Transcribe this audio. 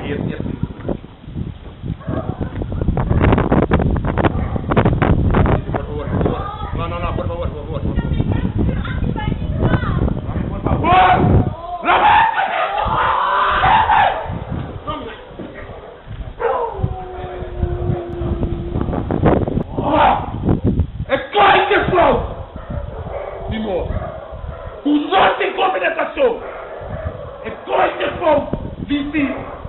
Yes, yes, please. Por favor, por favor. No, no, no, por favor, por favor, por favor. Por favor. Escolhe, pessoal! Dimos! Usou-se em combinação! Escolhe, pessoal! Vici!